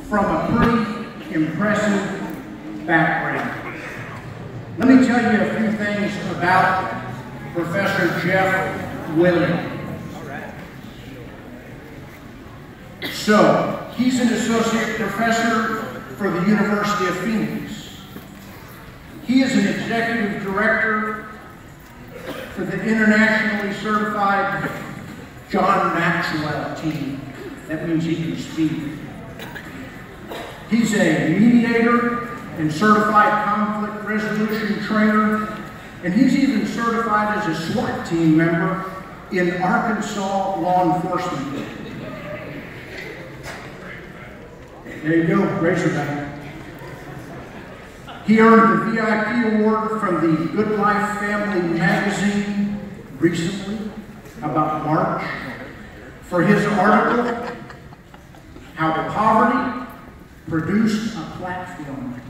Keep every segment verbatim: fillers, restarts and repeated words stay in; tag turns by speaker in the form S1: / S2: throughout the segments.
S1: from a pretty impressive background. Let me tell you a few things about Professor Jeff Willie. So, he's an associate professor for the University of Phoenix. He is an executive director for the internationally certified John Maxwell team. That means he can speak. He's a mediator and certified conflict resolution trainer, and he's even certified as a SWAT team member in Arkansas law enforcement. There you go, Razorback. He earned the V I P award from the Good Life Family magazine recently, about March, for his article, How Poverty Produced a Platform.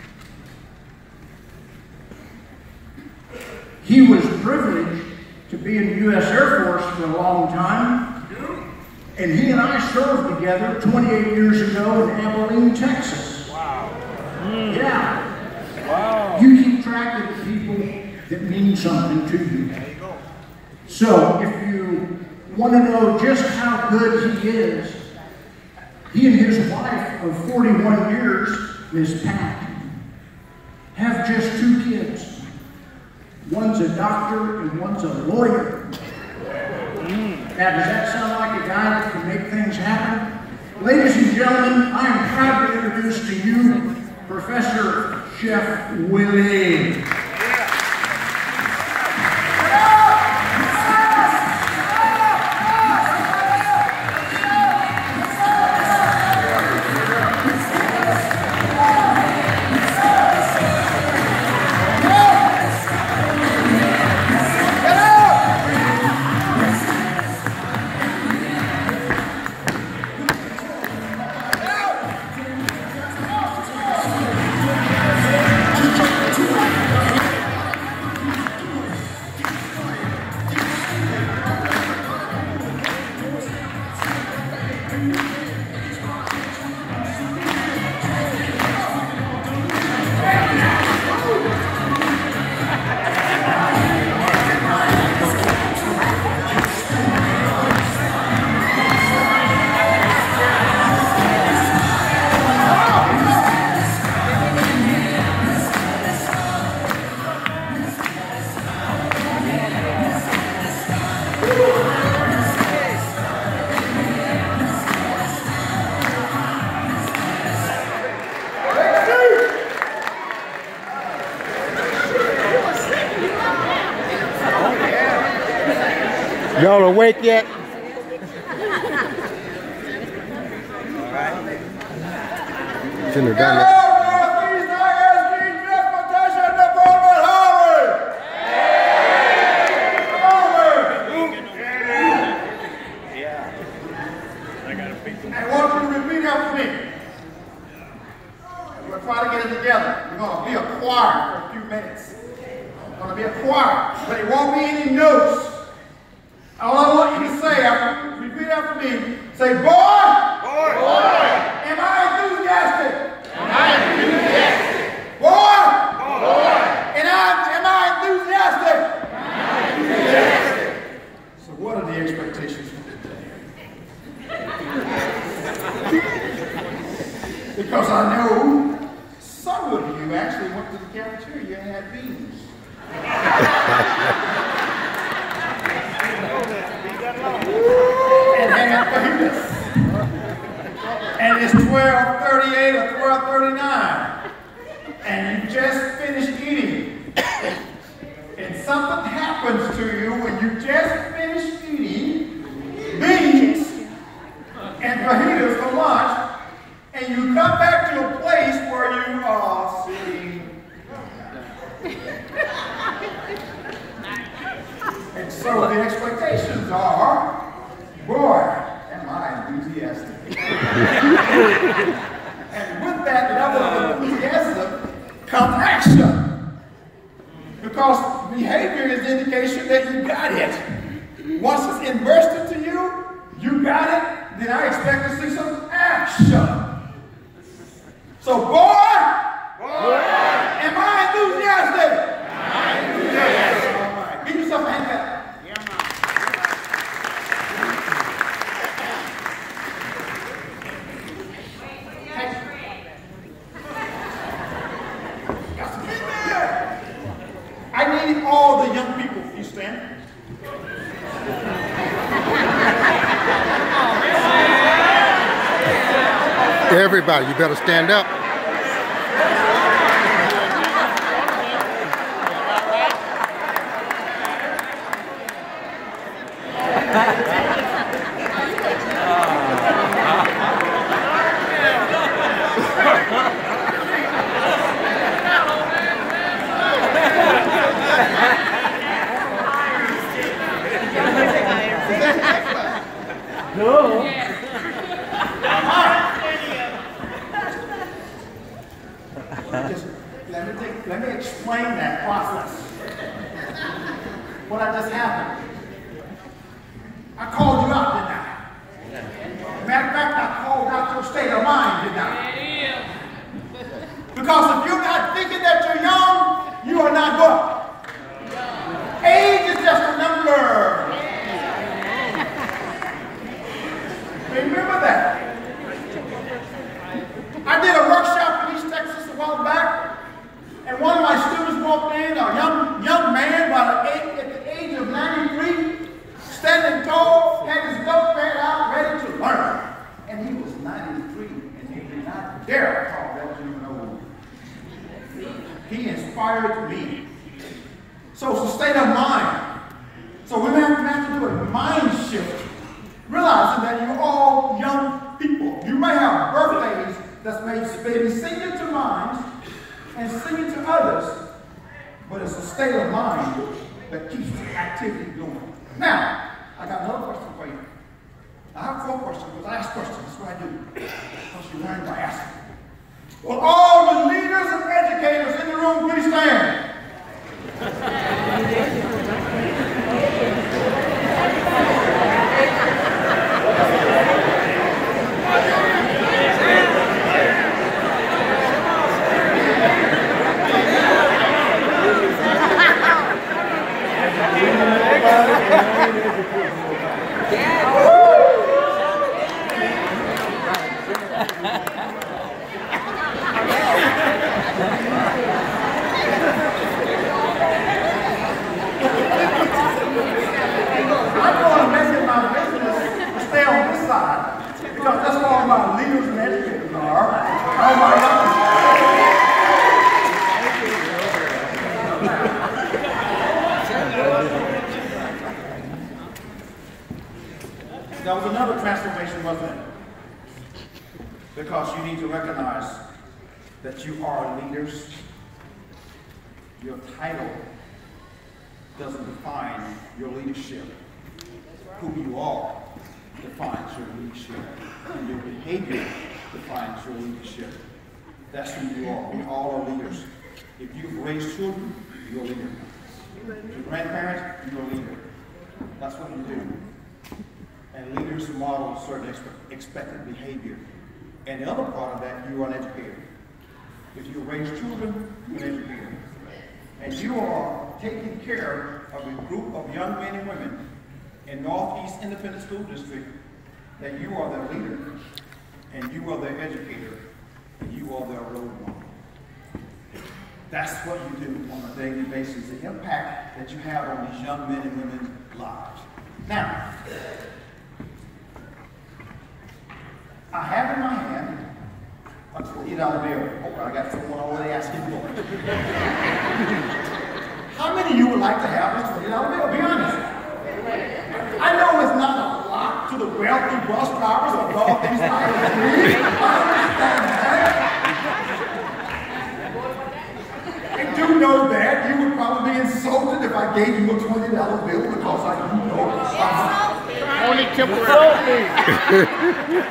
S1: He was privileged to be in the U S Air Force for a long time, and he and I served together twenty-eight years ago in Abilene, Texas.
S2: Wow. Mm.
S1: Yeah.
S2: Wow.
S1: You keep track of the people that mean something to you.
S2: There you go.
S1: So, if you want to know just how good he is, he and his wife of forty-one years, Miss Pat, have just two kids. One's a doctor and one's a lawyer. Mm. Now, does that sound like a guy that can make things happen? Ladies and gentlemen, I am proud to introduce to you Professor Jeff Willie.
S3: Y'all awake yet? Shouldn't have done that.
S2: East I S D Transportation Department, Howard! Howard! Yeah. I gotta pick them. I want you to repeat after me. We're gonna try to get it together. We're gonna be a choir for a few minutes. We're gonna be a choir, but it won't be any notes. All I want you to say after, repeat after me, say, boy! Boy! Boy! Am I enthusiastic? Am I enthusiastic? Boy! Boy! And I, am I enthusiastic? Am I enthusiastic? So what are the expectations for today? Because I know some of you actually went to the cafeteria and had beans. And hang out fajitas. And it's twelve thirty-eight or twelve thirty-nine. And you just finished eating. And something happens to you when you just finish eating beans and fajitas for lunch, and you come back to a place where you are sitting. And so the expectations are, boy, am I enthusiastic. And with that level of enthusiasm comes action. Because behavior is the indication that you got it. Once it's immersed into you, you got it, then I expect to see some action. So, boy, boy, am I enthusiastic? I'm enthusiastic. All right. Give yourself a hand clap. I need all the young people. You stand.
S3: Everybody, you better stand up.
S1: No.
S2: Just let me take, let me explain that process. What I just happened. I called you out, didn't I? Matter of fact, I called out your state of mind, didn't I? Because if you're not thinking that you're young, you are not good. Age is just a number. Remember that. I did a workshop in East Texas a while back, and one of my students walked in, a young young man by the age, at the age of ninety-three, standing tall, had his notepad out, ready to learn. And he was ninety-three, and he did not dare call that even old. He inspired me. So it's a state of mind. So we have, we have to do a mind shift. Realizing that you're all young people. You may have birthdays that's made maybe singing to minds and singing to others, but it's a state of mind that keeps the activity going. Now, I got another question for you. I have four questions, because I ask questions. That's what I do. Because you learn by asking. Well, all the leaders and educators in the room, please stand. That was another transformation, wasn't it? Because you need to recognize that you are leaders. Your title doesn't define your leadership. Who you are defines your leadership. And your behavior defines your leadership. That's who you are. We all are leaders. If you've raised children, you're a leader. If you're a grandparent, you're a leader. That's what you do. And leaders model certain expe expected behavior. And the other part of that, you are an educator. If you raise children, you're an educator. And you are taking care of a group of young men and women in Northeast Independent School District, that you are their leader, and you are their educator, and you are their role model. That's what you do on a daily basis, the impact that you have on these young men and women's lives. Now, I have in my hand a twenty dollar bill. Oh, I got someone already asking for it. How many of you would like to have this twenty dollar bill? Be honest. I know it's not a lot to the wealthy bus drivers of Northeast I S D. I understand that. I do know that you would probably be insulted if I gave you a twenty dollar bill because I do know uh,
S1: Only temporary.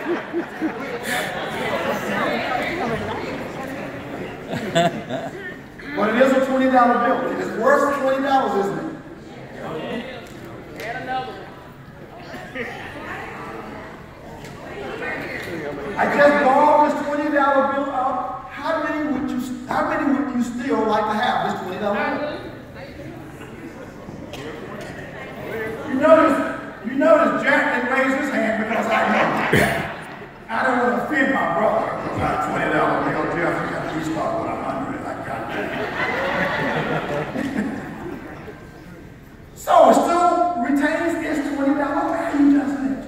S2: But it is a twenty dollar bill. It is worth twenty dollars, isn't it?
S1: Add another one.
S2: I just borrowed this twenty dollar bill up my brother about twenty dollars bill. Jeff, you got to start with a hundred. I got that. So it still retains its twenty dollar value, doesn't it?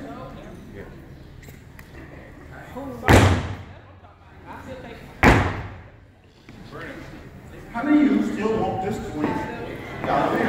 S2: How many of you still want this twenty dollar bill?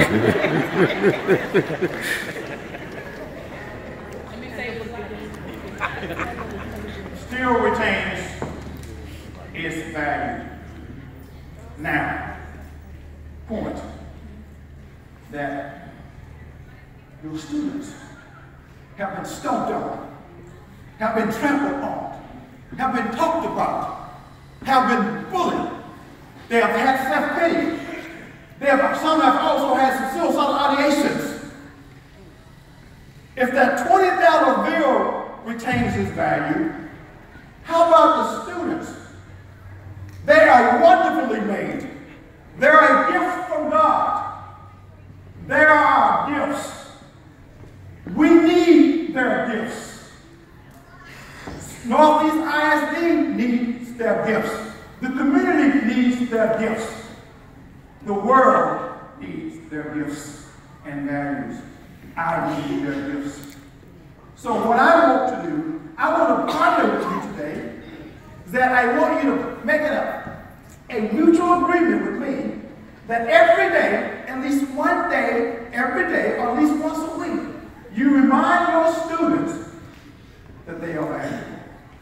S2: Still retains its value. Now, point that your students have been stomped on, have been trampled on, have been talked about, have been bullied. They have had self-pity. They have, some have also had some suicidal ideations. If that twenty dollar bill retains its value, how about the students? They are wonderfully made. They're a gift from God. They are our gifts. We need their gifts. Northeast I S D needs their gifts. The community needs their gifts. The world needs their gifts and values. I need their gifts. So what I want to do, I want to partner with you today, is that I want you to make it up a mutual agreement with me that every day, at least one day, every day, or at least once a week, you remind your students that they are valuable.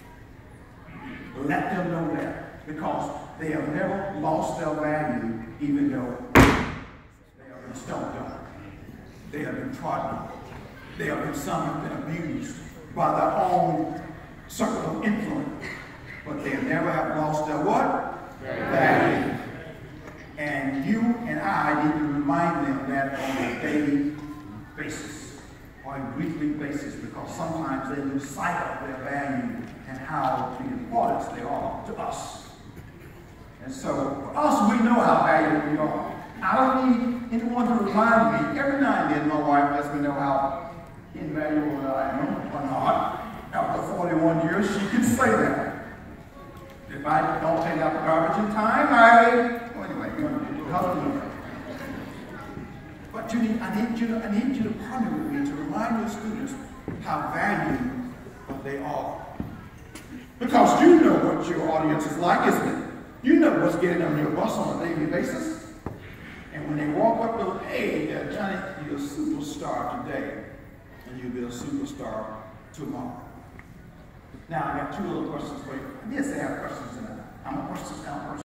S2: Let them know that, because they have never lost their value, even though they have been stomped on. They have been trodden on. They have been, some have been abused by their own circle of influence. But they never have lost their what? Value. And you and I need to remind them that on a daily basis or a weekly basis, because sometimes they lose sight of their value and how the importance they are to us. And so for us, we know how valuable we are. I don't need anyone to remind me. Every now and then my wife lets me know how invaluable I am or not. After forty-one years, she can say that. If I don't take out the garbage in time, I, well, anyway, hallelujah. But you need, I need you to, I need you to partner with me to remind your students how valuable they are. Because you know what your audience is like, isn't it? You know what's getting on your bus on a daily basis. And when they walk up to, hey, uh, Johnny, you're a superstar today, and you'll be a superstar tomorrow. Now, I got two little questions for you. Yes, I have questions tonight. I'm a question, I'm a person.